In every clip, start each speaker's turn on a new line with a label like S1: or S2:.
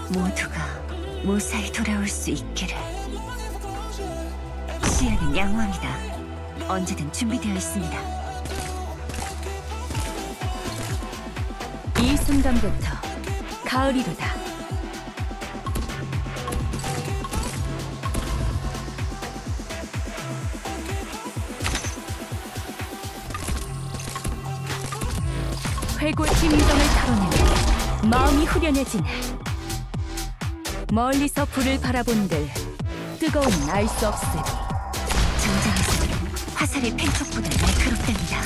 S1: 모두가 무사히 돌아올 수 있기를. 시야는 양호합니다. 언제든 준비되어 있습니다.
S2: 이 순간부터 가을이로다. 회골 힘정을 털어내면 마음이 후련해지네. 멀리서 불을 바라본들 뜨거움은 알 수 없으리.
S1: 전장에서는 화살의 팽촉보다 날카롭답니다.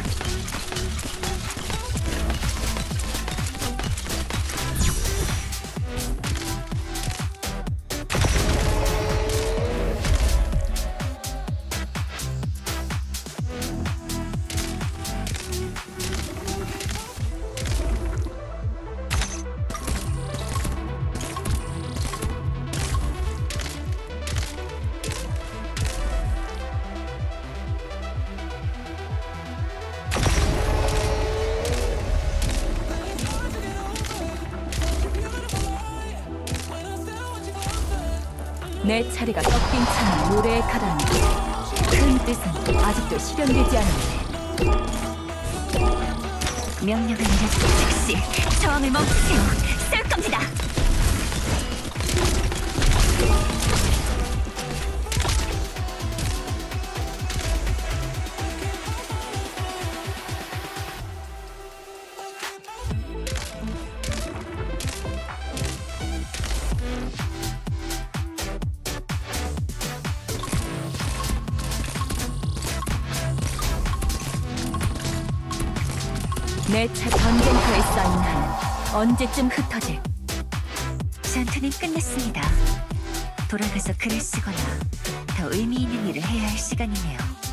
S2: 내 차례가 섞인 찬 모래에 가라앉아 큰 뜻은 아직도 실현되지 않았네.
S1: 명령을 내려주기 즉시 저항을 멈추세요. 쏠 겁니다.
S2: 내 차 전쟁터에 쌓인 한은 언제쯤 흩어질?
S1: 전투는 끝났습니다. 돌아가서 글을 쓰거나 더 의미 있는 일을 해야 할 시간이네요.